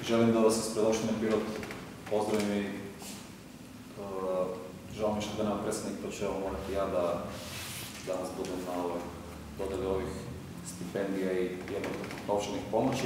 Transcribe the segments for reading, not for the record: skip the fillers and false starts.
želim da vas ispred opštine Pirot pozdravim i žao mi što da nema predsednik, pa ću morati ja da danas budem na dodeli ovih stipendija i jednokratnih novčanih pomoći.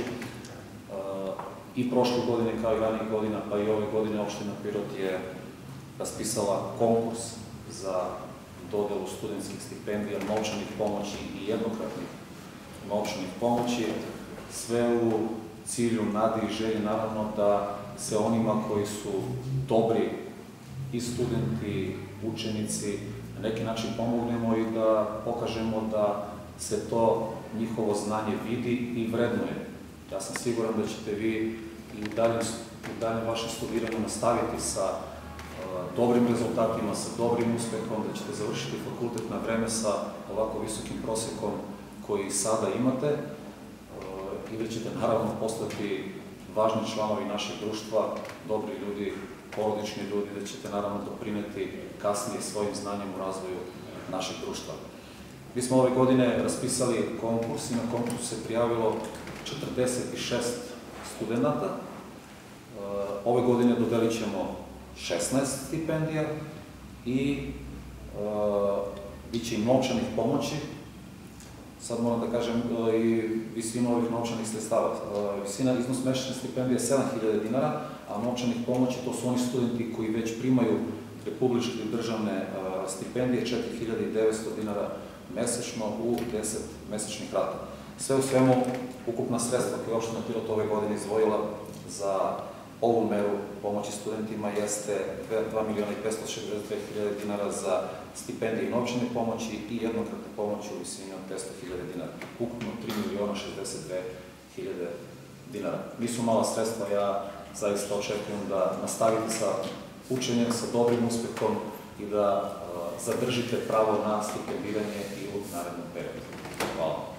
I prošle godine, kao i ranijih godina, pa i ove godine opština Pirot je raspisala konkurs za dodelu studentskih stipendija, novčanih pomoći i jednokratnih novčanih pomoći, sve u cilju, nadi i želji, naravno, da se onima koji su dobri i studenti, učenici, na neki način pomognemo i da pokažemo da se to njihovo znanje vidi i vrednuje. Ja sam siguran da ćete vi i u daljem vašem studiranju nastaviti sa dobrim rezultatima, sa dobrim uspehom, da ćete završiti fakultet na vreme sa ovako visokim prosekom koji sada imate i da ćete naravno postati važni članovi našeg društva, dobri ljudi, porodični ljudi, da ćete naravno doprineti kasnije svojim znanjem u razvoju našeg društva. Mi smo ove godine raspisali konkurs i na konkurs se prijavilo 46 studenta. Ove godine dodelit ćemo 16 stipendija i bit će i novčanih pomoći. Sad moram da kažem i visinu ovih novčanih sredstava. Iznos mesečne stipendije je 7.000 dinara, a novčanih pomoći to su oni studenti koji već primaju republičke i državne stipendije, 4.900 dinara mesečno u 10 mesečnih rata. Sve u svemu, ukupna sredstva koje je opština Pirot ove godine izdvojila za ovu meru pomoći studentima jeste 2.562.000 dinara za stipendije i novčane pomoći i jednokratne pomoći u visini od 500.000 dinara. Ukupno 3.062.000 dinara. Nisu mala sredstva, ja zaista očekujem da nastavite sa učenjem, sa dobrim uspehom i da zadržite pravo na stipendiranje i u narednom periodu. Hvala.